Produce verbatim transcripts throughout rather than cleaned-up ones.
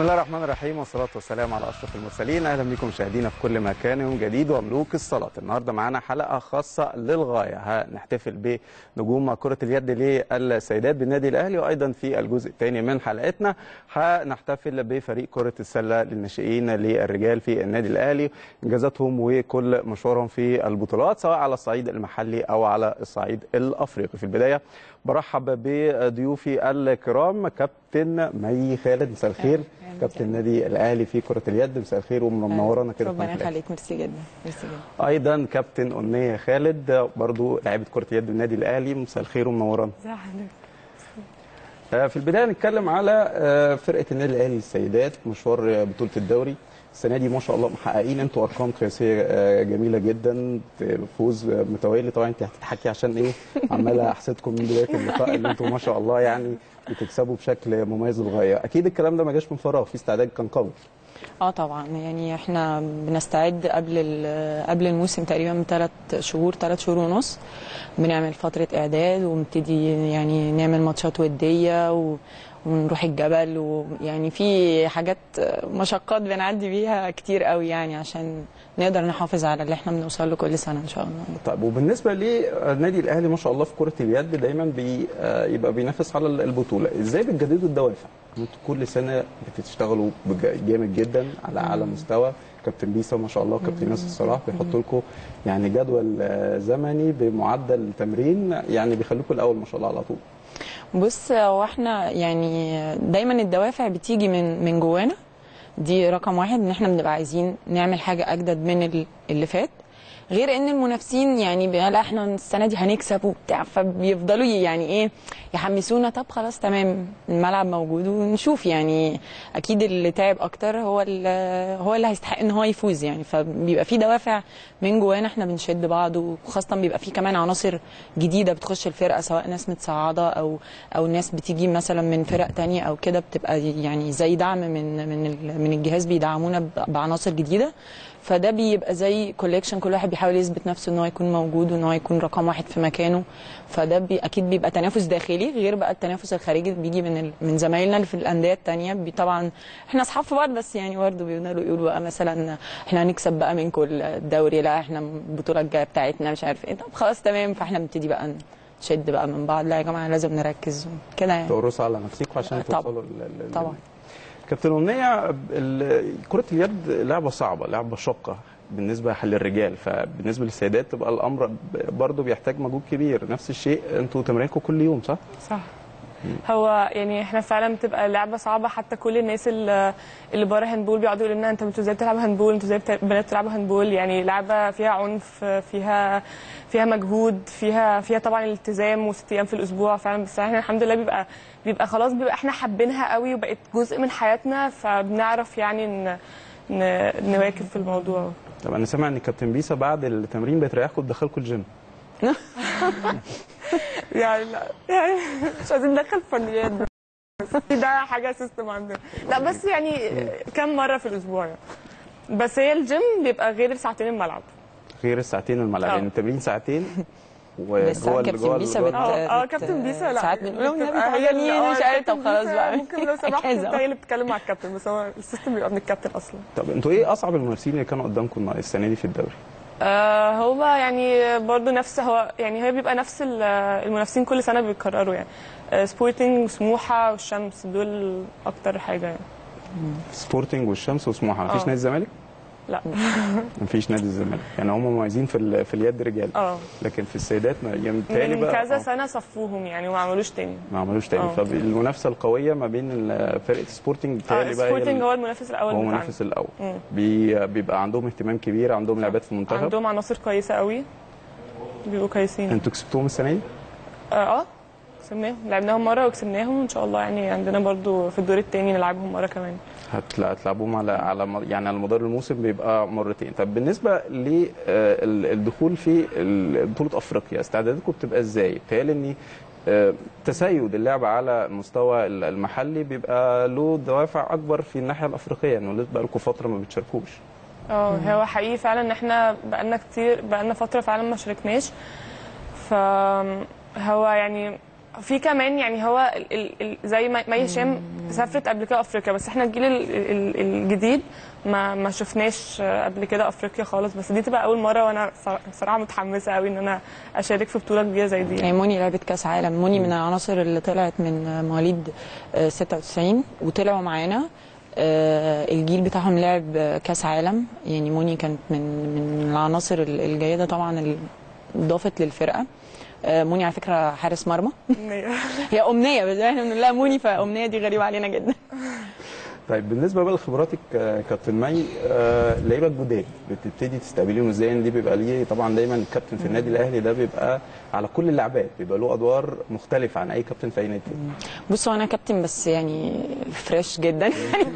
الله الرحمن الرحيم والصلاة والسلام على أشرف المرسلين. أهلا بكم مشاهدينا في كل مكان. يوم جديد وملوك الصلاة. النهارده معانا حلقة خاصة للغاية، هنحتفل بنجوم كرة اليد للسيدات بالنادي الأهلي، وأيضا في الجزء الثاني من حلقتنا هنحتفل بفريق كرة السلة للناشئين للرجال في النادي الأهلي، إنجازاتهم وكل مشوارهم في البطولات سواء على الصعيد المحلي أو على الصعيد الأفريقي. في البداية برحب بضيوفي الكرام كابتن مي خالد، مساء الخير. كابتن النادي الاهلي في كره اليد، مساء الخير ومنورانا كده. ربنا يخليك، ميرسي جدا. ميرسي جدا. ايضا كابتن أمنية خالد برضو لاعبه كره اليد بالنادي الاهلي، مساء الخير ومنورانا. ازي حضرتك؟ في البدايه نتكلم على فرقه النادي الاهلي للسيدات، مشوار بطوله الدوري السنه دي ما شاء الله محققين انتوا ارقام قياسيه جميله جدا، فوز متوالي. طبعا انت هتضحكي عشان ايه؟ عماله احسدكم من بدايه اللقاء اللي انتوا ما شاء الله يعني بتكسبوا بشكل مميز للغايه. اكيد الكلام ده ما جاش من فراغ، في استعداد كان قوي. اه طبعا، يعني احنا بنستعد قبل قبل الموسم تقريبا بثلاث شهور ثلاث شهور ونص، بنعمل فتره اعداد ونبتدي يعني نعمل ماتشات وديه و ونروح الجبل، ويعني في حاجات مشقات بنعدي بيها كتير قوي يعني عشان نقدر نحافظ على اللي احنا بنوصل له كل سنه ان شاء الله. طيب، وبالنسبه للنادي الاهلي ما شاء الله في كره اليد دايما بيبقى بينافس على البطوله، ازاي بتجددوا الدوافع؟ انتوا كل سنه بتشتغلوا جامد جدا على اعلى مستوى، كابتن بيسا ما شاء الله وكابتن ياسر صلاح بيحطوا لكم يعني جدول زمني بمعدل تمرين يعني بيخليكم الاول ما شاء الله على طول. بص، هو احنا يعني دايما الدوافع بتيجي من من جوانا، دي رقم واحد، ان احنا بنبقى عايزين نعمل حاجه اجدد من اللي فات، غير ان المنافسين يعني لا احنا السنه دي هنكسب وبتاع، فبيفضلوا يعني ايه يحمسونا. طب خلاص تمام، الملعب موجود ونشوف، يعني اكيد اللي تعب اكتر هو اللي هو اللي هيستحق ان هو يفوز يعني. فبيبقى في دوافع من جوانا، احنا بنشد بعض، وخاصه بيبقى في كمان عناصر جديده بتخش الفرقه، سواء ناس متصاعده او او ناس بتيجي مثلا من فرق تانية او كده، بتبقى يعني زي دعم من من من الجهاز، بيدعمونا بعناصر جديده. فده بيبقى زي كوليكشن، كل واحد بيحاول يثبت نفسه ان هو يكون موجود وان هو يكون رقم واحد في مكانه. فده بي اكيد بيبقى تنافس داخلي، غير بقى التنافس الخارجي اللي بيجي من ال... من زمايلنا اللي في الانديه الثانيه. طبعا احنا اصحاب في بعض، بس يعني برضه بيقولوا يقولوا بقى مثلا احنا هنكسب بقى من كل الدوري، لا احنا البطوله الجايه بتاعتنا مش عارف ايه. طب خلاص تمام، فاحنا بنبتدي بقى نشد بقى من بعض، لا يا جماعه لازم نركز كده يعني. تورثوا على نفسكم عشان توصلوا لل... طبعا. كابتن أمنية، كرة اليد لعبة صعبة، لعبة شاقة بالنسبة للرجال، فبالنسبة للسيدات تبقى الأمر برضه بيحتاج مجهود كبير. نفس الشيء انتوا تمرينكم كل يوم، صح؟ صح. هو يعني احنا فعلا بتبقى لعبه صعبه، حتى كل الناس اللي اللي بره هاندبول بيقعدوا يقولوا لنا انتوا ازاي بتلعبوا هاندبول، انتوا ازاي بنات بتلعبوا هاندبول. يعني لعبه فيها عنف، فيها فيها مجهود، فيها فيها طبعا الالتزام وست ايام في الاسبوع فعلا. بس احنا الحمد لله بيبقى بيبقى خلاص بيبقى احنا حابينها قوي وبقت جزء من حياتنا، فبنعرف يعني ان نواكب في الموضوع. طب انا سامع ان كابتن بيسا بعد التمرين بتريحكم تدخلكم الجيم. يعني لا، يعني مش عايزين ندخل فنيات، ده حاجه سيستم عندنا. لا بس يعني كم مره في الاسبوع يعني. بس هي الجيم بيبقى غير ساعتين الملعب. غير الساعتين الملعب، يعني التمرين ساعتين وجوه كابتن بيسا بت... اه كابتن بيسا لا ساعات بنقول هي مين مش عارف. طب خلاص بقى، ممكن لو سمحت انت هي اللي بتتكلم مع الكابتن، بس هو السيستم بيبقى من الكابتن اصلا. طب انتوا ايه اصعب المنافسين اللي كانوا قدامكم السنه دي في الدوري؟ آه هو يعني برضه نفس هو يعني هو بيبقى نفس المنافسين كل سنه بيتكرروا يعني. آه سبورتنج وسموحه والشمس، دول اكتر حاجه يعني. سبورتنج والشمس وسموحه، مفيش نادي الزمالك؟ لا مفيش نادي الزمالك، يعني هم مميزين في في اليد رجال. اه لكن في السيدات يعني تاني بقى من كذا سنه صفوهم يعني وما عملوش تاني ما عملوش تاني. فالمنافسه القويه ما بين فرقه سبورتنج تاني آه بقى سبورتنج هو المنافس الاول، هو المنافس الاول. بي بيبقى عندهم اهتمام كبير، عندهم لعبات في المنتخب، عندهم عناصر كويسه قوي، بيبقوا كويسين. انتوا كسبتوهم السنه دي؟ اه اه كسبناهم، لعبناهم مره وكسبناهم ان شاء الله. يعني عندنا برضو في الدور الثاني نلعبهم مره كمان. هتلعبوهم على على يعني على مدار الموسم بيبقى مرتين. طب بالنسبه للدخول في بطوله افريقيا، استعداداتكم بتبقى ازاي؟ بتهيألي ان تسيد اللعبه على المستوى المحلي بيبقى له دوافع اكبر في الناحيه الافريقيه، انه يعني بقى لكم فتره ما بتشاركوش. اه هو حقيقي فعلا ان احنا بقى لنا كتير بقى لنا فتره فعلا ما شاركناش. فهو يعني في كمان يعني هو ال ال ال زي ما مي هشام سافرت قبل كده افريقيا، بس احنا الجيل ال ال الجديد ما ما شفناش قبل كده افريقيا خالص، بس دي تبقى اول مره وانا صراحه متحمسه قوي ان انا اشارك في بطوله كبيره زي دي. يعني موني لعبت كاس عالم، موني من العناصر اللي طلعت من مواليد ستة وتسعين وطلعوا معانا. الجيل بتاعهم لعب كاس عالم، يعني موني كانت من من العناصر الجيده طبعا اللي ضافت للفرقه. موني على فكره حارس مرمى. هي امنيه بس احنا بنقول لها موني، فامنيه دي غريبه علينا جدا. طيب بالنسبه بقى لخبراتك كابتن مي، اللعيبه الجداد بتبتدي تستقبليهم ازاي؟ ان دي بيبقى ليه طبعا دايما الكابتن في النادي الاهلي ده بيبقى على كل اللاعبات، بيبقى له ادوار مختلفه عن اي كابتن في اي نادي. بصوا انا كابتن بس يعني فريش جدا يعني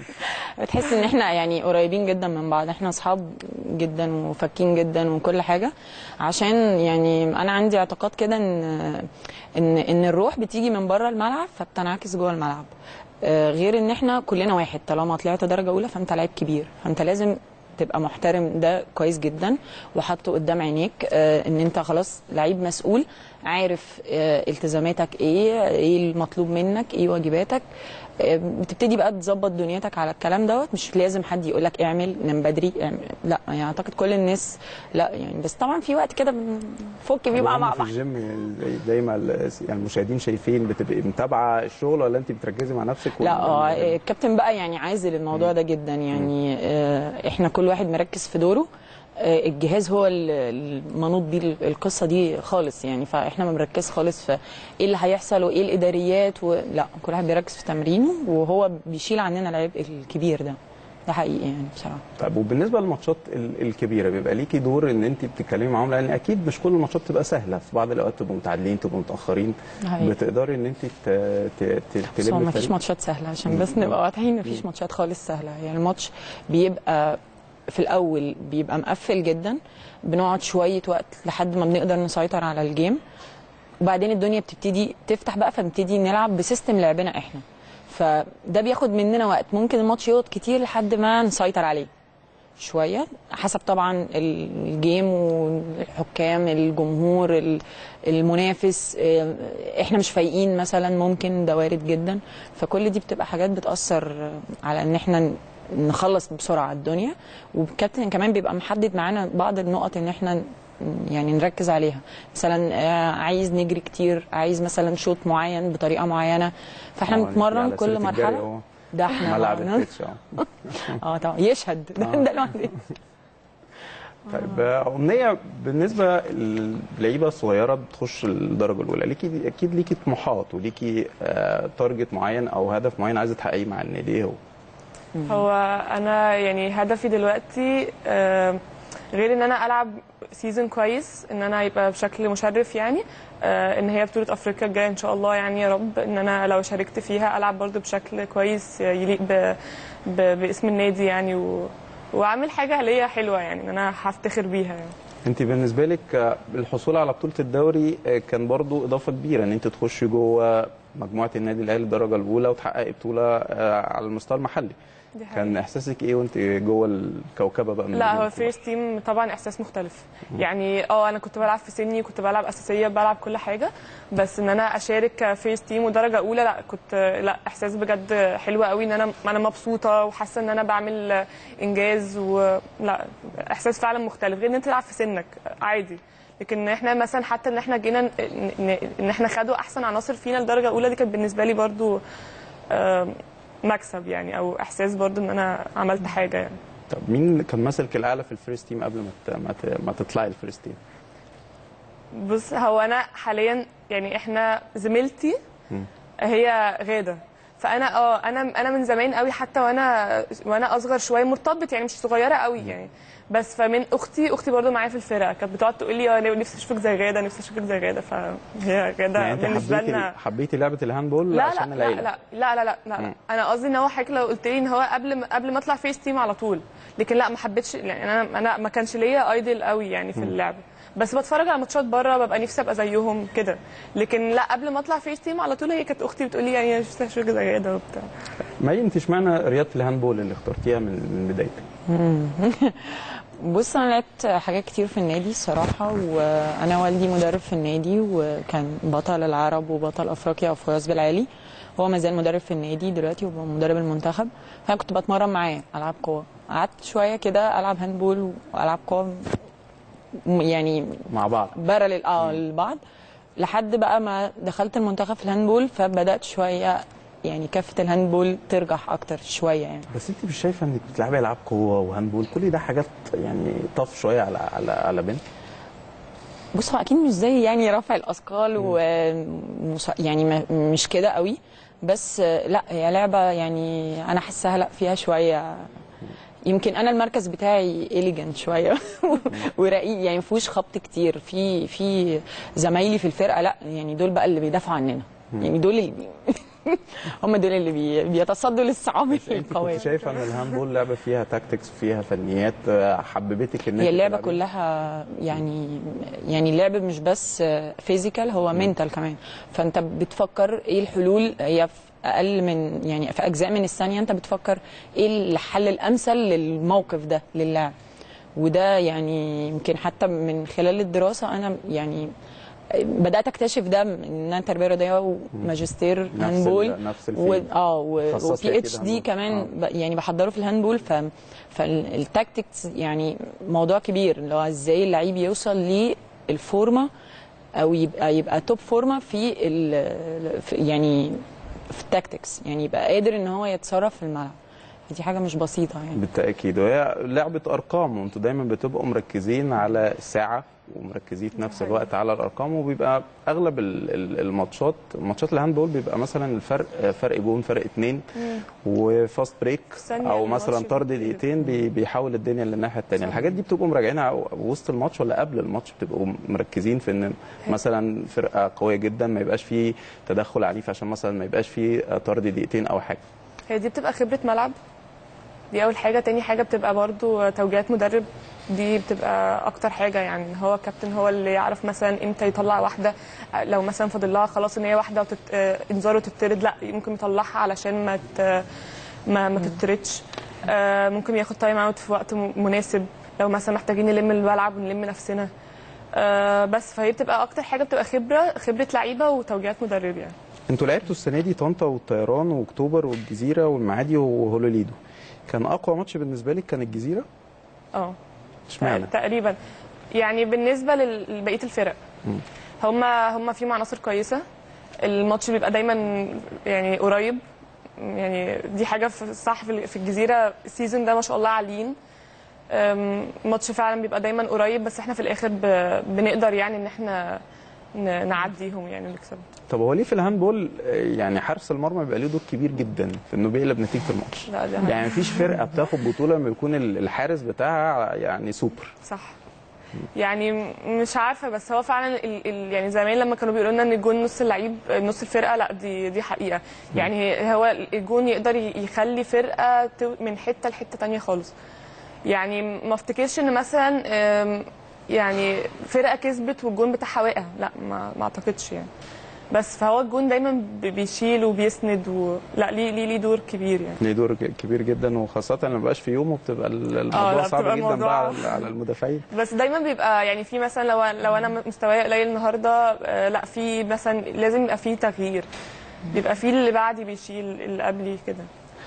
بتحس ان احنا يعني قريبين جدا من بعض، احنا اصحاب جدا وفاكين جدا وكل حاجه، عشان يعني انا عندي اعتقاد كده ان ان ان الروح بتيجي من بره الملعب فبتنعكس جوه الملعب. غير ان احنا كلنا واحد، طالما طلعت درجه اولى فانت لعيب كبير، فانت لازم تبقى محترم ده كويس جدا وحاطه قدام عينيك، ان انت خلاص لعيب مسؤول، عارف التزاماتك ايه، ايه المطلوب منك، ايه واجباتك. بتبتدي بقى تظبط دنيتك على الكلام دوت، مش لازم حد يقول لك اعمل نام بدري اعمل. لا يعني اعتقد كل الناس لا يعني، بس طبعا في وقت كده بنفك بيه مع بعض. في الجيم زي ما يعني المشاهدين شايفين بتبقي متابعه الشغل ولا انت بتركزي مع نفسك؟ لا اه الكابتن بقى يعني عازل الموضوع ده جدا يعني. اه احنا كل واحد مركز في دوره، الجهاز هو المنوط بيه القصه دي خالص يعني، فاحنا ما بنركز خالص في ايه اللي هيحصل وايه الاداريات و... لا كل واحد بيركز في تمرينه، وهو بيشيل عننا العبء الكبير ده، ده حقيقي يعني بصراحه. طيب وبالنسبه للماتشات الكبيره بيبقى ليكي دور ان انت بتتكلمي معاهم، لان اكيد مش كل الماتشات تبقى سهله، في بعض الاوقات تبقوا متعادلين تبقوا متاخرين، بتقدري ان انت تلمي. ما فيش ماتشات سهله عشان بس نبقى واضحين، ما فيش ماتشات خالص سهله يعني. الماتش بيبقى في الاول بيبقى مقفل جدا، بنقعد شويه وقت لحد ما بنقدر نسيطر على الجيم، وبعدين الدنيا بتبتدي تفتح بقى، فبنبتدي نلعب بسيستم لعبنا احنا، فده بياخد مننا وقت، ممكن الماتش يقعد كتير لحد ما نسيطر عليه شويه، حسب طبعا الجيم والحكام الجمهور المنافس، احنا مش فايقين مثلا، ممكن ده وارد جدا. فكل دي بتبقى حاجات بتاثر على ان احنا نخلص بسرعه الدنيا، والكابتن كمان بيبقى محدد معانا بعض النقط ان احنا يعني نركز عليها، مثلا عايز نجري كتير، عايز مثلا شوط معين بطريقه معينه، فاحنا بنتمرن كل مرحله. ده احنا ملعب التتش اه طبعا يشهد ده لوحده. طيب امنيه، بالنسبه للعيبه الصغيره بتخش الدرجه الاولى، ليكي اكيد ليكي طموحات وليكي آه تارجت معين او هدف معين عايزه تحققيه مع النادي، ايه هو؟ هو انا يعني هدفي دلوقتي آه غير ان انا العب سيزون كويس، ان انا يبقى بشكل مشرف يعني، آه ان هي بطوله افريقيا الجايه ان شاء الله يعني يا رب، ان انا لو شاركت فيها العب برضو بشكل كويس يليق ب ب باسم النادي يعني، و واعمل حاجه ليا حلوه يعني، ان انا هفتخر بيها يعني. انت بالنسبه لك الحصول على بطوله الدوري كان برضو اضافه كبيره، ان انت تخشي جوه مجموعه النادي الاهلي الدرجه الاولى وتحققي بطوله على المستوى المحلي، كان احساسك ايه وانت جوه الكوكبه بقى؟ لا هو فيرست تيم طبعا احساس مختلف يعني. اه انا كنت بلعب في سني، كنت بلعب اساسيه، بلعب كل حاجه، بس ان انا اشارك فيرست تيم ودرجه اولى لا كنت لا احساس بجد حلو قوي، ان انا انا مبسوطه وحاسه ان انا بعمل انجاز، ولا احساس فعلا مختلف، غير ان انت تلعب في سنك عادي. لكن احنا مثلا حتى ان احنا جينا ان احنا خدوا احسن عناصر فينا الدرجه الاولى، دي كانت بالنسبه لي برضو مكسب يعني، او احساس برضو ان انا عملت حاجه يعني. طب مين كان مثلك الاعلى في الفيرست تيم قبل ما ما تطلعي الفيرست تيم؟ بص هو انا حاليا يعني احنا زميلتي هي غاده، فانا اه انا انا من زمان قوي، حتى وانا وانا اصغر شويه مرتبط يعني، مش صغيره قوي يعني، بس فمن اختي اختي برضو معايا في الفرقه، كانت بتقعد تقول لي انا نفسي اشوفك زي غاده، نفسي اشوفك زي غاده، فهي غاده يعني بالنسبه لنا. حبيتي لعبه الهاندبول لا عشان لا العيله؟ لا لا لا لا لا, لا. انا قصدي ان هو حضرتك لو قلت لي ان هو قبل ما قبل ما اطلع فيس تيم على طول، لكن لا ما حبيتش يعني انا انا ما كانش ليا ايدل قوي يعني في اللعبه، بس بتفرج على ماتشات بره ببقى نفسي ابقى زيهم كده. لكن لا قبل ما اطلع فيرست تيم على طول هي كانت اختي بتقول لي يعني شفتها شو كده كده وبتاع. ما انت اشمعنى رياضه الهاندبول اللي اخترتيها من من بدايتك؟ بص انا لعبت حاجات كتير في النادي الصراحه، وانا والدي مدرب في النادي وكان بطل العرب وبطل افريقيا في غزب العالي، هو ما زال مدرب في النادي دلوقتي ومدرب المنتخب، فانا كنت بتمرن معاه العاب قوه. قعدت شويه كده العب هاندبول والعاب قوه يعني مع بعض بارلل اه لبعض، لحد بقى ما دخلت المنتخب في الهاندبول فبدات شويه يعني كافه الهاندبول ترجح اكتر شويه يعني. بس انت مش شايفه انك بتلعبي العاب قوه وهاندبول كل ده حاجات يعني طف شويه على على على بنت؟ بص هو اكيد مش زي يعني رفع الاثقال و يعني مش كده قوي، بس لا هي لعبه يعني انا حاساها لا فيها شويه، يمكن انا المركز بتاعي إليجنت شويه ورقيق يعني ما فيهوش خبط كتير، في في زمايلي في الفرقه لا يعني دول بقى اللي بيدافعوا عننا، يعني دول اللي بي... هم دول اللي بي... بيتصدوا للصعاب القويه. انت شايفه ان الهاندبول لعبه فيها تاكتكس وفيها فنيات حببتك ان هي اللعبه كلها يعني يعني اللعبه مش بس فيزيكال، هو منتال كمان، فانت بتفكر ايه الحلول، هي في اقل من يعني في اجزاء من الثانيه انت بتفكر ايه الحل الامثل للموقف ده للاعب، وده يعني يمكن حتى من خلال الدراسه انا يعني بدات اكتشف ده ان انا تربيه رياضيه وماجستير هاندبول نفس الفيلد اه وبي اتش دي كمان آه. يعني بحضره في الهاندبول، ف فالتاكتكس يعني موضوع كبير اللي هو ازاي اللعيب يوصل للفورمه او يبقى يبقى توب فورمه في, في يعني في التاكتكس، يعني يبقى قادر ان هو يتصرف في الملعب، دي حاجه مش بسيطه يعني. بالتاكيد، وهي لعبه ارقام وانتوا دايما بتبقوا مركزين على الساعه ومركزين في نفس الوقت على الارقام، وبيبقى اغلب الماتشات ماتشات الهاندبول بيبقى مثلا الفرق فرق جون فرق اتنين وفاست بريك او مثلا طرد دقيقتين بيحول الدنيا للناحيه الثانيه. الحاجات دي بتبقوا مراجعينها وسط الماتش ولا قبل الماتش بتبقوا مركزين في ان مثلا فرقه قويه جدا ما يبقاش فيه تدخل عنيف عشان مثلا ما يبقاش فيه طرد دقيقتين او حاجه؟ هي دي بتبقى خبره ملعب، دي اول حاجه. تاني حاجه بتبقى برضو توجيهات مدرب، دي بتبقى اكتر حاجه، يعني هو كابتن هو اللي يعرف مثلا امتى يطلع واحده، لو مثلا فاضل لها خلاص ان هي واحده وتت... انذار وتطرد، لا ممكن يطلعها علشان ما ت... ما, ما تطردش. ممكن ياخد تايم اوت في وقت مناسب لو مثلا محتاجين نلم الملعب ونلم نفسنا. بس فهي بتبقى اكتر حاجه بتبقى خبره خبره لعيبه وتوجيهات مدرب. يعني انتوا لعبتوا السنه دي طنطا والطيران واكتوبر والجزيره والمعادي وهولوليدو، كان اقوى ماتش بالنسبه لك كان الجزيره؟ اه اشمعنى؟ تقريبا يعني بالنسبه لبقيه الفرق هم هم فيهم عناصر كويسه، الماتش بيبقى دايما يعني قريب، يعني دي حاجه صح في الجزيره السيزون ده ما شاء الله عاليين، الماتش فعلا بيبقى دايما قريب، بس احنا في الاخر بنقدر يعني ان احنا نعديهم يعني ونكسبهم. طب هو ليه في الهاندبول يعني حارس المرمى بيبقى له دور كبير جدا في انه بيقلب نتيجه الماتش؟ يعني مفيش فرقه بتاخد بطوله لما يكون الحارس بتاعها يعني سوبر. صح، يعني مش عارفه، بس هو فعلا ال ال يعني زمان لما كانوا بيقولوا لنا ان الجون نص اللعيب نص الفرقه، لا دي دي حقيقه، يعني هو الجون يقدر يخلي فرقه من حته لحته ثانيه خالص. يعني ما افتكرش ان مثلا يعني فرقه كسبت والجون بتاعها واقع، لا ما, ما اعتقدش يعني، بس فهو الجون دايما بيشيل وبيسند و... لا ليه ليه ليه دور كبير يعني. ليه دور كبير جدا، وخاصه لما بقاش في يوم وبتبقى الموضوع صعب جدا الموضوع... بقى على المدافعين. بس دايما بيبقى يعني في مثلا لو لو انا مستواي قليل النهارده، لا في مثلا لازم يبقى في تغيير، بيبقى في اللي بعدي بيشيل اللي قبلي كده.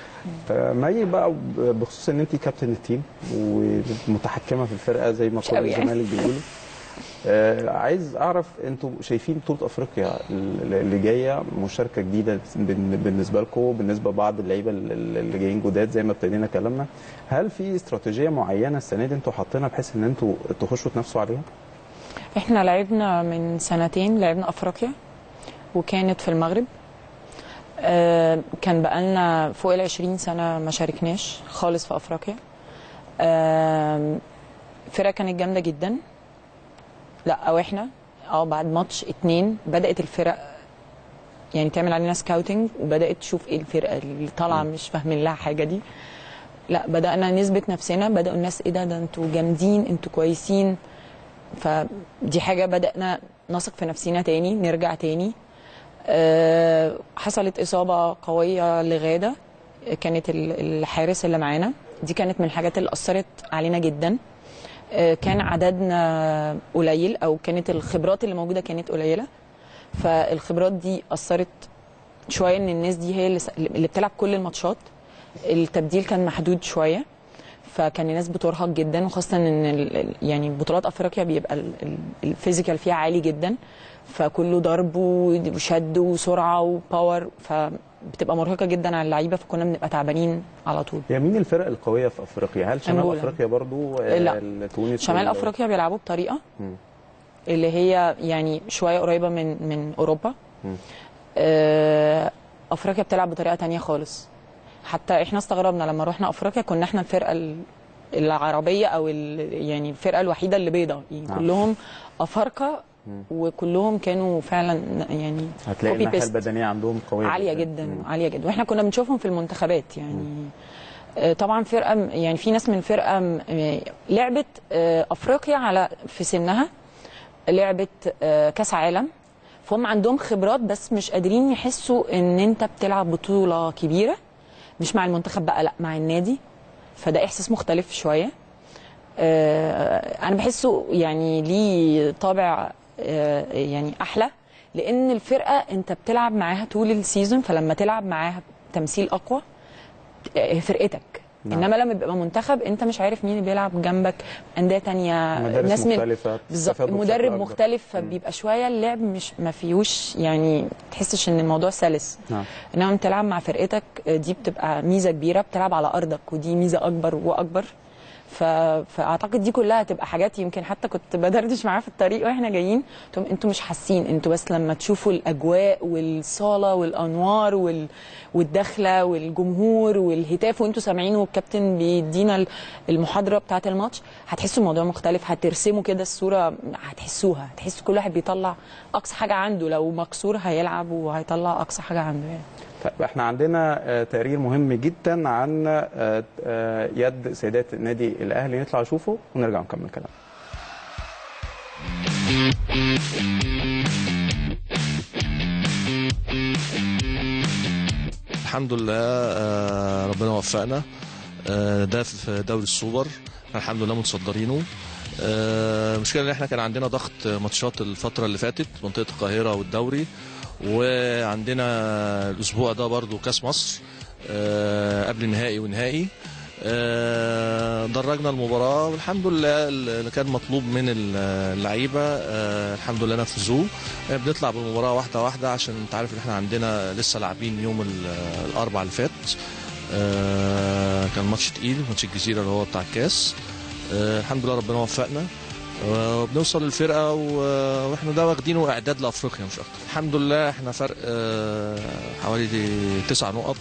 مي بقى بخصوص ان انت كابتن التيم ومتحكمه في الفرقه زي ما كل الزمالك بيقولوا، آه عايز اعرف انتوا شايفين بطوله افريقيا اللي جايه مشاركه جديده بالنسبه لكم، بالنسبه لبعض اللعيبه اللي جايين جداد زي ما ابتدينا كلامنا، هل في استراتيجيه معينه السنه دي انتوا حاطينها بحيث ان انتوا تخشوا تنافسوا عليها؟ احنا لعبنا من سنتين لعبنا افريقيا وكانت في المغرب، آه كان بقالنا فوق العشرين سنه ما شاركناش خالص في افريقيا. آه فرقه كانت جامده جدا، لا او احنا اه بعد ماتش اتنين بدات الفرق يعني تعمل علينا سكاوتنج وبدات تشوف ايه الفرقه اللي طالعه مش فاهمين لها حاجه دي. لا بدانا نثبت نفسنا، بداوا الناس ايه ده ده انتوا جامدين، انتوا كويسين. فدي حاجه بدانا نثق في نفسنا تاني، نرجع تاني. أه حصلت اصابه قويه لغاده، كانت الحارس اللي معانا، دي كانت من الحاجات اللي اثرت علينا جدا. أه كان عددنا قليل، او كانت الخبرات اللي موجوده كانت قليله، فالخبرات دي اثرت شويه ان الناس دي هي اللي, اللي بتلعب كل الماتشات. التبديل كان محدود شويه، فكان الناس بترهق جدا، وخاصه ان يعني بطولات افريقيا بيبقى الفيزيكال فيها عالي جدا، فكله ضرب وشد وسرعه وباور، فبتبقى مرهقه جدا على اللعيبه، فكنا بنبقى تعبانين على طول. هي مين الفرق القويه في افريقيا؟ هل شمال أنجولا. افريقيا برضو؟ لا، تونس؟ شمال افريقيا بيلعبوا بطريقه م. اللي هي يعني شويه قريبه من من اوروبا. م. افريقيا بتلعب بطريقه تانية خالص. حتى احنا استغربنا لما رحنا افريقيا، كنا احنا الفرقه العربيه او يعني الفرقه الوحيده اللي بيضاء، يعني آه. كلهم افارقه، وكلهم كانوا فعلا يعني هتلاقي الناحيه البدنيه عندهم قويه عاليه جدا مم. عاليه جدا، واحنا كنا بنشوفهم في المنتخبات يعني. مم. طبعا فرقه يعني في ناس من فرقه لعبت افريقيا على في سنها، لعبت كاس عالم، فهم عندهم خبرات بس مش قادرين يحسوا ان انت بتلعب بطوله كبيره، مش مع المنتخب بقى، لا مع النادي، فده احساس مختلف شويه. انا بحسه يعني ليه طابع يعني احلى، لان الفرقه انت بتلعب معاها طول السيزون، فلما تلعب معاها تمثيل اقوى فرقتك. نعم. انما لما بيبقى منتخب انت مش عارف مين اللي بيلعب جنبك، انديه ثانيه، ناس مختلفه، بالظبط، مدرب مختلف، فبيبقى شويه اللعب مش ما فيهوش يعني تحسش ان الموضوع سلس. نعم. انما انت تلعب مع فرقتك دي بتبقى ميزه كبيره، بتلعب على ارضك، ودي ميزه اكبر واكبر. ف... فاعتقد دي كلها هتبقى حاجات، يمكن حتى كنت بدردش معاه في الطريق واحنا جايين، انتوا انتوا مش حاسين، انتوا بس لما تشوفوا الاجواء والصاله والانوار وال... والدخله والجمهور والهتاف وانتوا سامعين والكابتن بيدينا المحاضره بتاعه الماتش، هتحسوا الموضوع مختلف، هترسموا كده الصوره، هتحسوها، هتحسوا كل واحد بيطلع اقصى حاجه عنده، لو مكسور هيلعب وهيطلع اقصى حاجه عنده يعني. طيب احنا عندنا تقرير مهم جدا عن يد سيدات النادي الاهلي، نطلع نشوفه ونرجع نكمل كلام. الحمد لله ربنا وفقنا، ده في دوري السوبر الحمد لله متصدرينه. المشكله ان احنا كان عندنا ضغط ماتشات الفتره اللي فاتت، منطقه القاهره والدوري، وعندنا الاسبوع ده برضو كاس مصر قبل النهائي ونهائي. درجنا المباراه والحمد لله اللي كان مطلوب من اللعيبه الحمد لله نفذوه. بنطلع بالمباراه واحده واحده، عشان انت عارف ان احنا عندنا لسه لاعبين يوم الاربعاء اللي فات، كان ماتش تقيل، ماتش الجزيره اللي هو بتاع الكاس. الحمد لله ربنا وفقنا وبنوصل للفرقه، واحنا ده واخدينه اعداد لافريقيا مش اكتر. الحمد لله احنا فرق حوالي تسع نقط،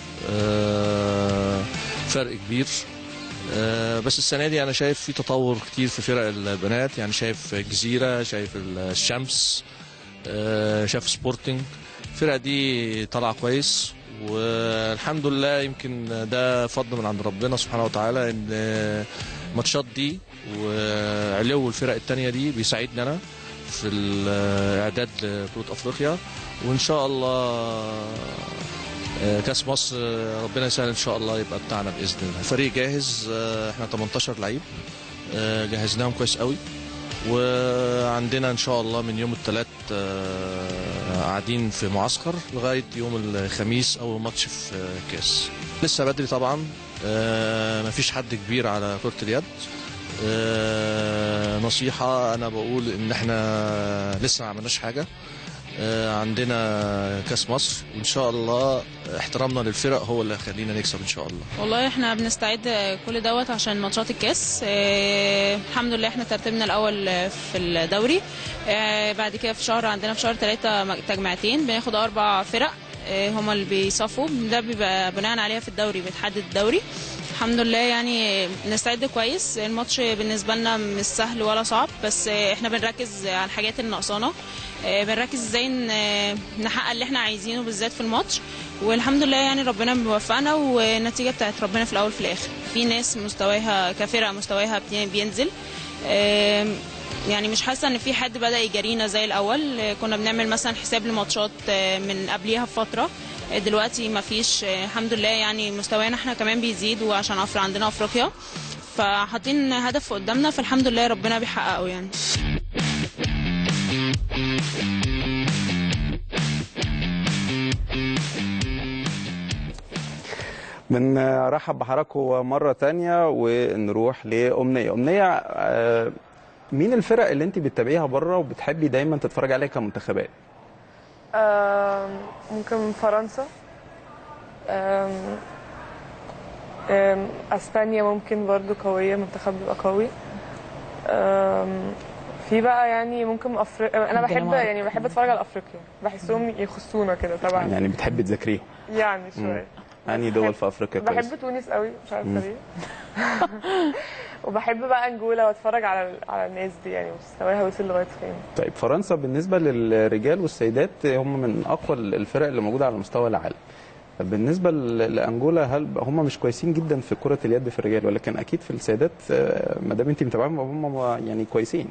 فرق كبير. بس السنه دي انا شايف في تطور كتير في فرق البنات، يعني شايف الجزيره، شايف الشمس، شايف سبورتنج، الفرقه دي طالعه كويس، والحمد لله يمكن ده فضل من عند ربنا سبحانه وتعالى، ان الماتشات دي وعلو الفرق التانية دي بيساعدنا انا في الاعداد لبطولة افريقيا، وان شاء الله كاس مصر ربنا يسهل ان شاء الله يبقى بتاعنا باذن الله. الفريق جاهز، احنا تمنتاشر لعيب جهزناهم كويس قوي، وعندنا ان شاء الله من يوم الثلاث قاعدين في معسكر لغايه يوم الخميس اول ماتش في كاس. لسه بدري طبعا، مفيش حد كبير على كرة اليد. نصيحة أنا بقول إن إحنا لسه ما عملناش حاجة، عندنا كاس مصر وإن شاء الله احترامنا للفرق هو اللي هيخلينا نكسب إن شاء الله. والله إحنا بنستعد كل دوت عشان ماتشات الكاس. الحمد لله إحنا ترتيبنا الأول في الدوري، بعد كده في شهر عندنا في شهر ثلاثة تجمعتين بناخد أربع فرق هما اللي بيصفوا، ده بيبقى بناء عليها في الدوري بيتحدد الدوري. الحمد لله يعني بنستعد كويس. الماتش بالنسبه لنا مش سهل ولا صعب، بس احنا بنركز على الحاجات اللي ناقصانا، بنركز ازاي نحقق اللي احنا عايزينه بالذات في الماتش، والحمد لله يعني ربنا بيوفقنا والنتيجه بتاعت ربنا في الاول في الاخر. في ناس مستواها كفرقه مستواها بينزل، يعني مش حاسه ان في حد بدا يجارينا زي الاول. كنا بنعمل مثلا حساب لماتشات من قبليها بفتره، دلوقتي ما فيش. الحمد لله يعني مستوانا احنا كمان بيزيد، وعشان افريقيا عندنا افريقيا فحاطين هدف قدامنا، فالحمد لله ربنا بيحققه يعني. بنرحب بحضراتكم مرة تانية ونروح لأمنية. أمنية، مين الفرق اللي انت بتتابعيها بره وبتحبي دايما تتفرج عليها كمنتخبات؟ ممكن فرنسا، أم أم اسبانيا ممكن برضو قويه، منتخب بيبقى قوي. في بقى يعني ممكن افريقيا، انا بحب يعني بحب اتفرج على افريقيا، بحسهم يخصونا كده طبعا. يعني بتحبي تذاكريهم يعني شويه. انهي دول في افريقيا كويس؟ بحب تونس قوي، مش عارفه ليه. وبحب بقى انجولا واتفرج على على الناس دي، يعني مستواها وصل لغايه فين. طيب فرنسا بالنسبه للرجال والسيدات هم من اقوى الفرق اللي موجوده على مستوى العالم. بالنسبه لانجولا، هل هم مش كويسين جدا في كره اليد في الرجال؟ ولكن اكيد في السيدات ما دام انت متابعاهم هم يعني كويسين.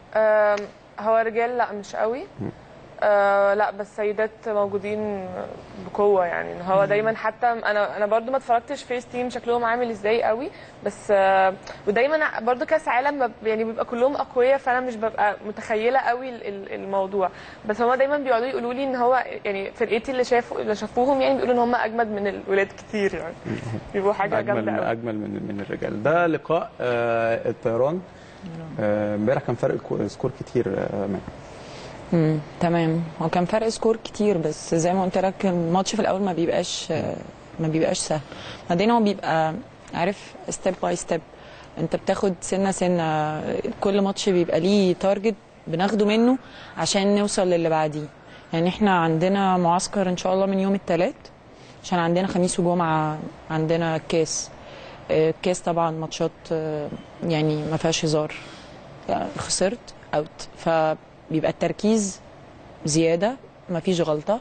هو الرجال لا مش قوي. آه لا، بس سيدات موجودين بقوه يعني. هو دايما حتى انا انا برضو ما اتفرجتش فيس تيم شكلهم عامل ازاي قوي، بس آه ودايما برضو كاس عالم يعني بيبقى كلهم اقوياء، فانا مش ببقى متخيله قوي الموضوع. بس هم دايما بيقعدوا يقولوا لي ان هو يعني فرقتي اللي شافوا اللي شافوهم يعني بيقولوا ان هم اجمد من الولاد كتير، يعني بيبقوا حاجه جامده قوي، اجمل من من الرجال. ده لقاء آه الطيران امبارح آه كان فرق سكور كتير آه امم تمام. هو كان فرق سكور كتير، بس زي ما قلت لك الماتش في الاول ما بيبقاش ما بيبقاش سهل. بعدين هو بيبقى عارف ستيب باي ستيب، انت بتاخد سنه سنه، كل ماتش بيبقى ليه تارجت بناخده منه عشان نوصل للي بعديه. يعني احنا عندنا معسكر ان شاء الله من يوم الثلاث، عشان عندنا خميس وجمعه عندنا الكاس. الكاس طبعا ماتشات يعني ما فيهاش هزار، خسرت اوت، ف بيبقى التركيز زياده، مفيش غلطه.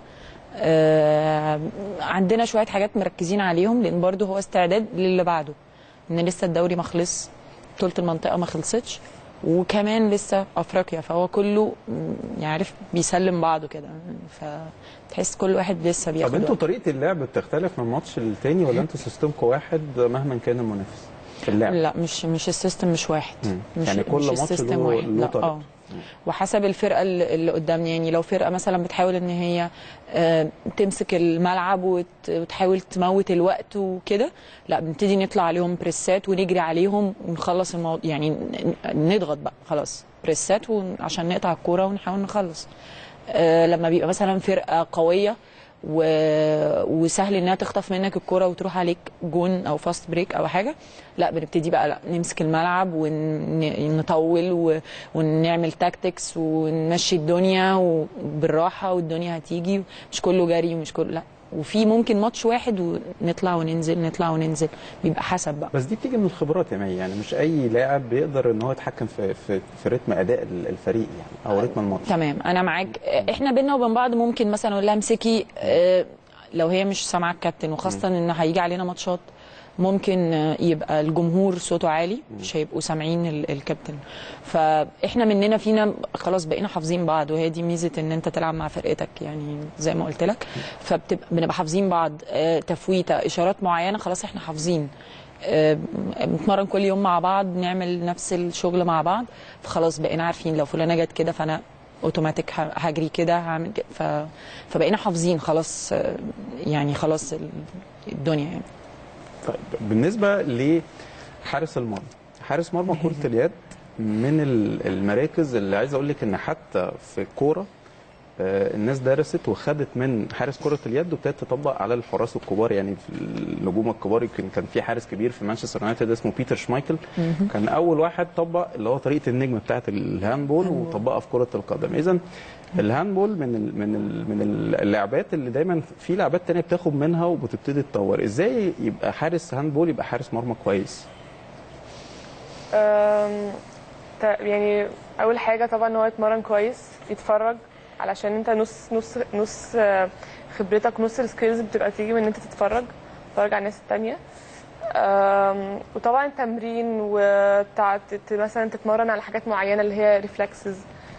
آه عندنا شويه حاجات مركزين عليهم، لان برضو هو استعداد للي بعده، ان لسه الدوري ما خلص، بطوله المنطقه ما خلصتش، وكمان لسه افريقيا، فهو كله يعرف بيسلم بعضه كده، فتحس كل واحد لسه بياخد. طب انتوا طريقه اللعب بتختلف من ماتش للتاني، ولا انتوا سيستمكم واحد مهما كان المنافس في اللعب؟ لا، مش مش السيستم مش واحد. مش يعني كل ماتش له طريقه، وحسب الفرقه اللي قدامنا. يعني لو فرقه مثلا بتحاول ان هي تمسك الملعب وتحاول تموت الوقت وكده، لا بنبتدي نطلع عليهم بريسات ونجري عليهم ونخلص الموضوع، يعني نضغط بقى خلاص بريسات عشان نقطع الكوره ونحاول نخلص. لما بيبقى مثلا فرقه قويه و... وسهل انها تخطف منك الكرة وتروح عليك جون او فاست بريك او حاجه، لا بنبتدي بقى لا نمسك الملعب ونطول و... ونعمل تاكتكس ونمشي الدنيا وبالراحه، والدنيا هتيجي، مش كله جري ومش كله لا. وفي ممكن ماتش واحد ونطلع وننزل نطلع وننزل، بيبقى حسب بقى. بس دي بتيجي من الخبرات يا مي، يعني مش اي لاعب بيقدر ان هو يتحكم في في, في رتم اداء الفريق يعني، او رتم الماتش. تمام، انا معاك. احنا بينا وبين بعض ممكن مثلا اقول لها امسكي، لو هي مش سامعه الكابتن، وخاصه ان هيجي علينا ماتشات ممكن يبقى الجمهور صوته عالي، مش هيبقوا سامعين الكابتن. فاحنا مننا فينا خلاص بقينا حافظين بعض، وهي دي ميزه ان انت تلعب مع فرقتك، يعني زي ما قلت لك، فبتبقى بنبقى حافظين بعض. تفويته، اشارات معينه خلاص احنا حافظين، بنتمرن كل يوم مع بعض، نعمل نفس الشغل مع بعض، فخلاص بقينا عارفين لو فلانه جت كده فانا اوتوماتيك هجري كده هعمل كده، ف... فبقينا حافظين خلاص، يعني خلاص الدنيا يعني. طيب بالنسبه لحارس المرمى، حارس مرمى كره اليد من المراكز اللي عايز اقول لك ان حتى في الكوره آه، الناس درست وخدت من حارس كره اليد وابتدت تطبق على الحراس الكبار، يعني في النجوم الكبار. يمكن كان في حارس كبير في مانشستر يونايتد اسمه بيتر شمايكل، كان اول واحد طبق اللي هو طريقه النجم بتاعه الهاندبول وطبقها في كره القدم. اذا الهاندبول من ال من ال من اللعبات اللي دايما في لعبات تانية بتاخد منها وبتبتدي تطور. ازاي يبقى حارس هاندبول يبقى حارس مرمى كويس؟ أم، ت- يعني اول حاجه طبعا ان هو يتمرن كويس، يتفرج، علشان انت نص نص نص آه، خبرتك، نص السكيلز بتبقى تيجي من ان انت تتفرج تتفرج على الناس التانية. أم، وطبعا تمرين، وتع- ت- مثلا تتمرن على حاجات معينه اللي هي ريفلكسز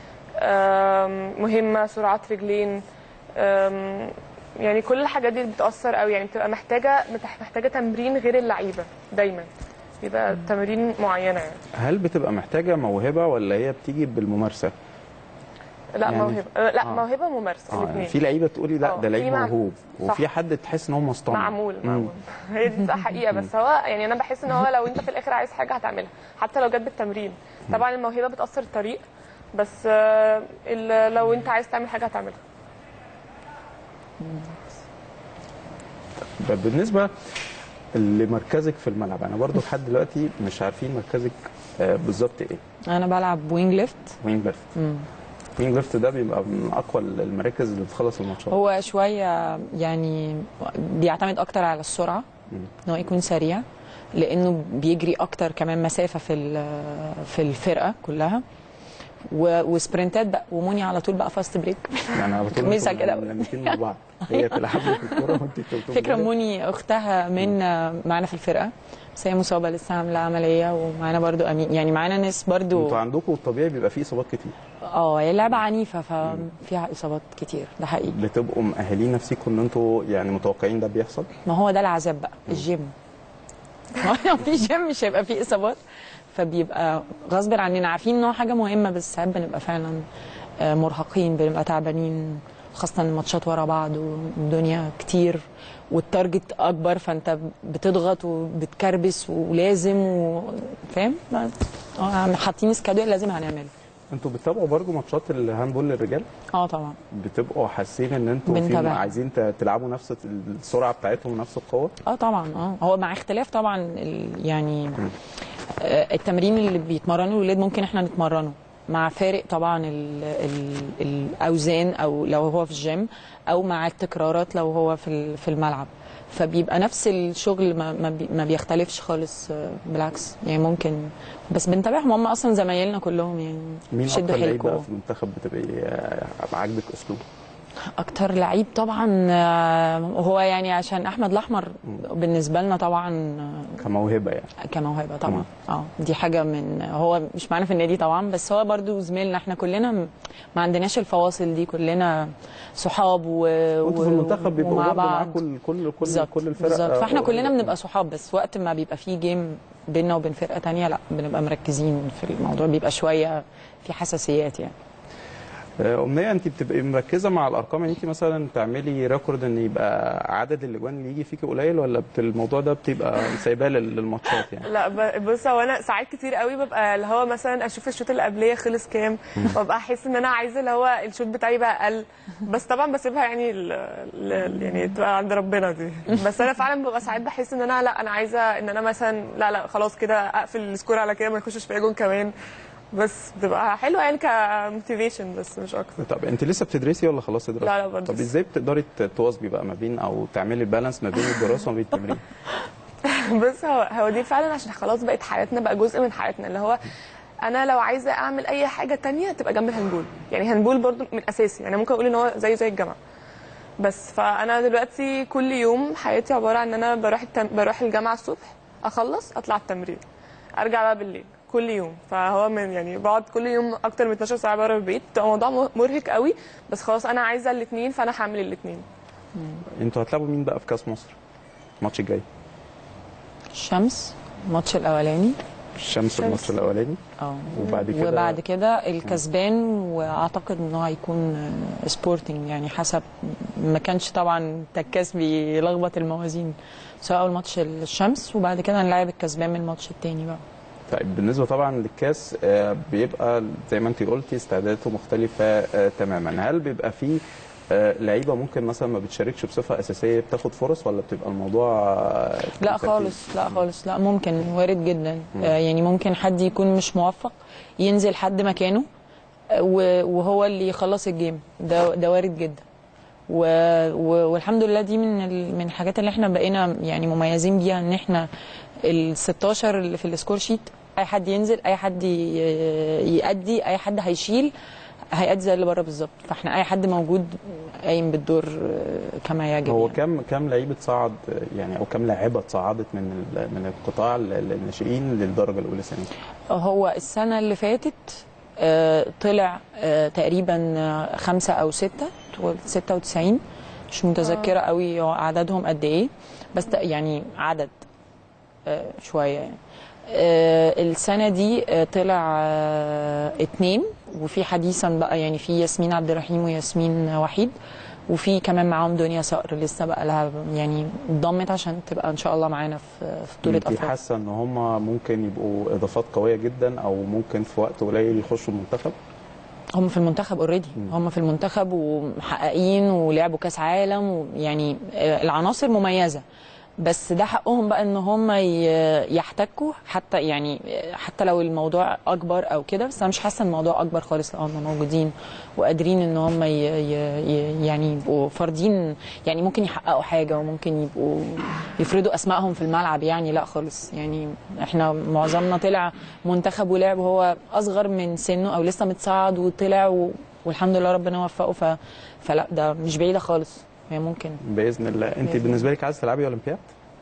مهمه، سرعات رجلين. أم، يعني كل الحاجات دي بتاثر قوي، يعني بتبقى محتاجه محتاجه تمرين غير اللعيبه دايما، يبقى تمارين معينه يعني. هل بتبقى محتاجه موهبه ولا هي بتيجي بالممارسه؟ لا يعني- موهبه، أه، لا آه. موهبه وممارسه اه يعني الاثنين. في لعيبه تقولي لا آه، ده لعيب في مع- موهوب، صح. وفي حد تحس ان هو مصطنع. معمول مم. معمول هي دي بتبقى حقيقه، بس هو يعني انا بحس ان هو لو انت في الاخر عايز حاجه هتعملها حتى لو جت بالتمرين. طبعا الموهبه بتاثر الطريق، بس آه، ال- لو انت عايز تعمل حاجه هتعملها. طب بالنسبه لمركزك في الملعب، انا برضو لحد دلوقتي مش عارفين مركزك آه، بالظبط ايه. انا بلعب وينج ليفت. وينج ليفت. وينج ليفت ده بيبقى من اقوى المراكز اللي بتخلص الماتشات. هو شويه يعني بيعتمد اكتر على السرعه، ان هو يكون سريع، لانه بيجري اكتر كمان مسافه في ال- في الفرقه كلها، و- وسبرنتات بقى، وموني على طول بقى فاست بريك. يعني على طول خميسة انتوا كده. ملمتين مع بعض، هي تلعب لك الكوره وانت تبقى فكره موني اختها من معانا في الفرقه، بس هي مصابه لسه عامله عمليه، ومعانا برضو امين، يعني معانا ناس برضو. انتوا عندكم الطبيعي بيبقى فيه اصابات كتير. اه هي لعبه عنيفه ففيها اصابات كتير، ده حقيقي. بتبقوا مأهلين نفسكم ان انتوا يعني متوقعين ده بيحصل؟ ما هو ده العذاب بقى، الجيم. ما هو لو في جيم مش هيبقى فيه اصابات، فبيبقى غصب عننا عارفين ان هو حاجه مهمه، بس ساعات بنبقى فعلا آه، مرهقين، بنبقى تعبانين، خاصه الماتشات ورا بعض والدنيا كتير والتارجت اكبر، فانت بتضغط وبتكربس ولازم و- فاهم. اه حاطين سكادول لازم هنعمله. انتوا بتتابعوا برضه ماتشات الهاندبول للرجال؟ اه طبعا بتبقوا حاسين ان انتوا في بنتابع. عايزين ت- تلعبوا نفس السرعه بتاعتهم ونفس القوه؟ اه طبعا. اه هو مع اختلاف طبعا ال- يعني آه، التمرين اللي بيتمرنوا الولاد ممكن احنا نتمرنه مع فارق طبعا ال ال الاوزان، او لو هو في الجيم، او مع التكرارات لو هو في ال- في الملعب، فبيبقى نفس الشغل ما ما بي- ما بيختلفش خالص، آه، بالعكس يعني ممكن، بس بنتابعهم، هم اصلا زمايلنا كلهم يعني. مين شدوا اكتر لعيب حيلكوا. بقى في المنتخب بتبقي آه، عاجبك اسلوبه؟ اكتر لعيب طبعا آه، هو يعني عشان احمد الاحمر بالنسبه لنا طبعا آه، كموهبه يعني. كموهبه طبعا. اه دي حاجه من، هو مش معانا في النادي طبعا، بس هو برضو زميلنا، احنا كلنا م- ما عندناش الفواصل دي، كلنا صحاب و... وانتوا في المنتخب بيبقوا ومع برضه بعض. معاكم كل كل كل بالظبط كل الفرق. بالظبط. آه، فاحنا كلنا قريبة. بنبقى صحاب، بس وقت ما بيبقى فيه جيم بيننا وبين فرقه تانية لا بنبقى مركزين في الموضوع، بيبقى شويه في حساسيات يعني. آه، امنيه، انت بتبقي مركزه مع الارقام ان انت مثلا تعملي ريكورد ان يبقى عدد الاجوان اللي يجي فيكي قليل، ولا بت- الموضوع ده بتبقى سايباه لل- للماتشات يعني؟ لا ب- بص، هو انا ساعات كتير قوي ببقى اللي هو مثلا اشوف الشوط اللي قبليه خلص كام، وابقى احس ان انا عايزه اللي هو الشوط بتاعي بقى اقل، بس طبعا بسيبها يعني ال ال يعني تبقى عند ربنا دي. بس انا فعلا ببقى ساعات بحس ان انا لا انا عايزه ان انا مثلا لا لا خلاص كده اقفل السكور على كده، ما يخشش في جون كمان، بس بتبقى حلوه يعني كموتيفيشن بس مش اكتر. طب انت لسه بتدرسي ولا خلاص دراسه؟ لا لا بدرس. طب ازاي بتقدري ت- تواظبي بقى ما بين او تعملي البالانس ما بين الدراسه وما بين التمرين؟ بص، هو هو دي فعلا عشان خلاص بقت حياتنا، بقى جزء من حياتنا، اللي هو انا لو عايزه اعمل اي حاجه تانية تبقى جنب الهاندبول، يعني هاندبول برضو من اساسي، يعني ممكن اقول ان هو زي زي الجامعه. بس فانا دلوقتي كل يوم حياتي عباره عن ان انا بروح التم... بروح الجامعه الصبح، اخلص اطلع التمرين، ارجع بقى بالليل كل يوم، فهو من يعني بقعد كل يوم اكتر من اتناشر ساعه بره البيت، بتبقى موضوع مرهق قوي، بس خلاص انا عايزه الاثنين فانا هعمل الاثنين. انتوا هتلعبوا مين بقى في كاس مصر الماتش الجاي؟ الشمس الماتش الاولاني. الشمس الماتش الاولاني، اه وبعد كده وبعد كده الكسبان، واعتقد ان هو هيكون آه، سبورتنج، يعني حسب ما كانش طبعا تكاس بيلخبط الموازين، سواء اول ماتش الشمس وبعد كده هنلاعب الكسبان من الماتش التاني بقى. طيب بالنسبه طبعا للكاس آه، بيبقى زي ما انت قلتي استعداداته مختلفه آه، تماما. هل بيبقى فيه آه، لعيبه ممكن مثلا ما بتشاركش بصفه اساسيه بتاخد فرص، ولا بتبقى الموضوع آه، لا بالترتيب؟ خالص، لا خالص، لا ممكن، وارد جدا. آه يعني ممكن حد يكون مش موفق ينزل حد مكانه آه، و- وهو اللي يخلص الجيم، ده ده وارد جدا. و... و... والحمد لله دي من ال... من الحاجات اللي احنا بقينا يعني مميزين بيها، ان احنا ال ستاشر اللي في السكور شيت اي حد ينزل، اي حد ي... يأدي، اي حد هيشيل هيأدي زي اللي بره بالظبط. فاحنا اي حد موجود قايم بالدور آه، كما يجب. هو يعني. كم كم لعيبه صعد آه، يعني او كم لاعبه صعدت من ال- من القطاع ال- الناشئين للدرجه الاولى السنه دي؟ هو السنة اللي فاتت آه، طلع آه، تقريبا آه، خمسة أو ستة، ستة وتسعين، مش متذكرة قوي عددهم قد إيه، بس ت- يعني عدد آه، شوية يعني. آه، السنة دي آه، طلع آه، اتنين، وفي حديثا بقى يعني في ياسمين عبد الرحيم وياسمين وحيد، وفي كمان معاهم دنيا صقر لسه بقى لها يعني اتضمت عشان تبقى ان شاء الله معانا في في بطولة انت افريقيا. حاسه ان هم ممكن يبقوا اضافات قويه جدا، او ممكن في وقت قليل يخشوا المنتخب؟ هم في المنتخب اوريدي، هم في المنتخب ومحققين ولعبوا كاس عالم، ويعني آه، العناصر مميزه، بس ده حقهم بقى ان هم ي- يحتكوا، حتى يعني آه، حتى لو الموضوع اكبر او كده، بس انا مش حاسه ان الموضوع اكبر خالص. لا هم موجودين وقادرين ان هم ي- ي- ي- يعني يبقوا فاردين، يعني ممكن يحققوا حاجه وممكن يبقوا يفرضوا اسمائهم في الملعب. يعني لا خالص، يعني احنا معظمنا طلع منتخب ولعب وهو اصغر من سنه او لسه متصاعد وطلع و... والحمد لله ربنا وفقه. ف... فلا ده مش بعيده خالص، هي ممكن. باذن الله. انت بإذن بالنسبه لك عايزه تلعبي اولمبياد؟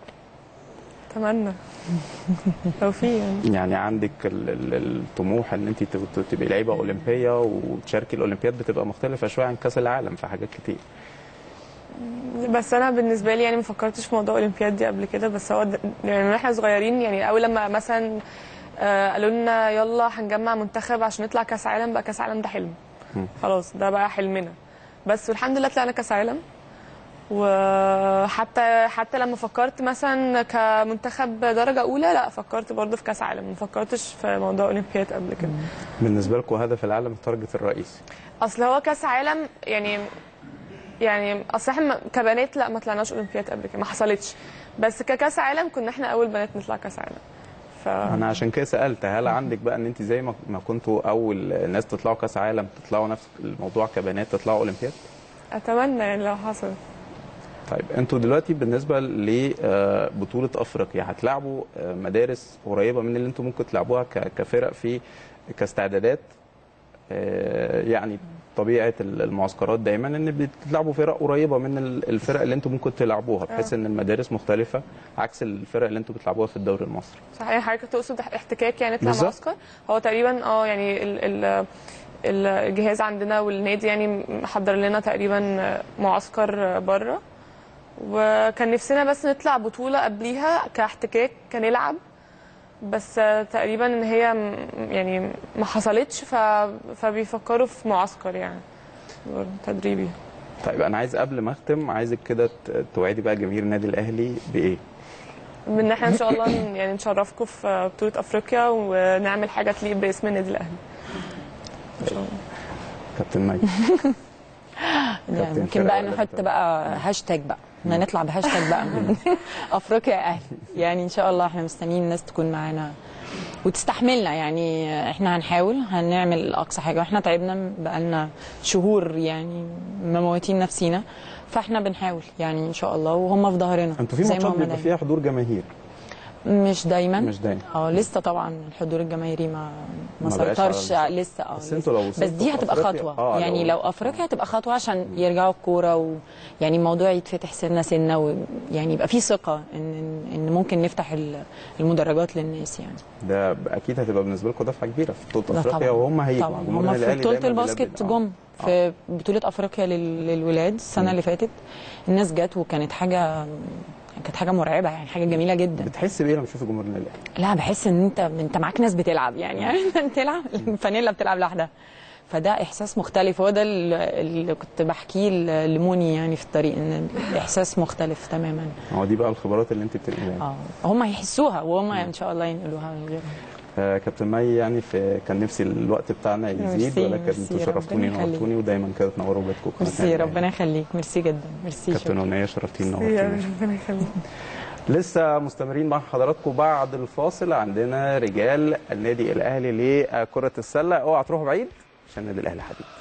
اتمنى لو في يعني. يعني عندك ال- ال- الطموح ان انت تب- تبقي لعيبه اولمبيه وتشاركي الاولمبياد، بتبقى مختلفه شويه عن كاس العالم في حاجات كتير. بس انا بالنسبه لي يعني ما فكرتش في موضوع الاولمبياد دي قبل كده، بس هو د- يعني من احنا صغيرين، يعني اول لما مثلا آه، قالوا لنا يلا هنجمع منتخب عشان نطلع كاس عالم، بقى كاس عالم ده حلم. مم. خلاص ده بقى حلمنا. بس والحمد لله طلعنا كاس عالم. وحتى حتى لما فكرت مثلا كمنتخب درجه اولى، لا فكرت برضه في كاس عالم، ما فكرتش في موضوع اولمبياد قبل كده. بالنسبه لكم هدف العالم التارجت الرئيسي؟ اصل هو كاس عالم يعني يعني اصل احنا كبنات لا ما طلعناش اولمبياد قبل كده، ما حصلتش، بس ككاس عالم كنا احنا اول بنات نطلع كاس عالم. ف انا عشان كده سالت، هل عندك بقى ان انت زي ما ما كنتوا اول ناس تطلعوا كاس عالم تطلعوا نفس الموضوع كبنات تطلعوا اولمبياد؟ اتمنى يعني لو حصل. طيب انتوا دلوقتي بالنسبه لبطوله افريقيا هتلعبوا آه، مدارس قريبه من اللي انتوا ممكن تلعبوها ك- كفرق في كاستعدادات؟ آه، يعني طبيعه المعسكرات دايما ان بتلعبوا فرق قريبه من ال- الفرق اللي انتوا ممكن تلعبوها، بحيث ان المدارس مختلفه عكس الفرق اللي انتوا بتلعبوها في الدوري المصري. صحيح حضرتك تقصد احتكاك يعني نطلع بالظبط. معسكر؟ هو تقريبا اه يعني ال ال الجهاز عندنا والنادي يعني محضر لنا تقريبا معسكر بره، وكان نفسنا بس نطلع بطولة قبليها كاحتكاك كنلعب، بس تقريبا ان هي م- يعني ما حصلتش، ف... فبيفكروا في معسكر يعني تدريبي. طيب انا عايز قبل ما اختم عايزك كده ت- توعدي بقى جماهير النادي الاهلي بايه؟ ان احنا ان شاء الله ن- يعني نشرفكم في بطولة افريقيا ونعمل حاجة تليق باسم النادي الاهلي ان شاء الله. كابتن مايك. يعني كابتن ممكن فرقة بقى ولا نحط بتاع؟ بقى هاشتاج بقى، احنا نطلع بهاشتاج بقى من افريقيا يا اهلي. يعني ان شاء الله احنا مستنيين الناس تكون معانا وتستحملنا، يعني احنا هنحاول هنعمل اقصى حاجه، واحنا تعبنا بقالنا شهور يعني مموتين نفسينا، فاحنا بنحاول يعني ان شاء الله، وهم في ظهرنا. انتوا في زي ما ماتشات هم بيبقى دايما. فيها حضور جماهير؟ مش دايما مش دايما. اه لسه طبعا الحضور الجماهيري ما ما ما بقاش على سيطرش المستوى. لسه. اه بس لسه. انتوا لو بس وصلتوا دي في هتبقى أفريقيا- خطوه آه، يعني لو- لو افريقيا هتبقى خطوه عشان يرجعوا الكوره، ويعني الموضوع يتفتح سنه سنه، ويعني يبقى في ثقه ان ان ممكن نفتح ال- المدرجات للناس يعني. ده اكيد هتبقى بالنسبه لكم دفعه كبيره في بطوله ده افريقيا، طبعاً. وهم هيجوا طبعا جمهور هم النادي في الأهلي بطوله دايماً الباسكت بيلبي- آه. جم في بطوله افريقيا لل- للولاد السنه اللي فاتت، الناس جت وكانت حاجه كانت حاجه مرعبه يعني، حاجه جميله جدا. بتحس بايه لما تشوف جمهور النادي الاهلي؟ لا بحس ان انت انت معاك ناس بتلعب يعني انت بتلعب الفانيلا بتلعب لوحدها، فده احساس مختلف. هو ده اللي اللي كنت بحكيه لموني يعني في الطريق، ان الاحساس مختلف تماما. هو دي بقى الخبرات اللي انت بتنقلها. اه هم هيحسوها، وهم ان شاء الله ينقلوها لغيرهم. آه كابتن مي، يعني في كان نفسي الوقت بتاعنا يزيد، ولكن انتوا شرفتوني ونورتوني ودايما كده تنوروا بيتكم. ميرسي، ربنا يخليك، ميرسي جدا، ميرسي. كابتن أمنية شرفتيني ونورتوني. ربنا يخليك. لسه مستمرين مع حضراتكم بعد الفاصل. عندنا رجال النادي الاهلي لكرة السلة، اوعى تروحوا بعيد عشان النادي الاهلي حديد.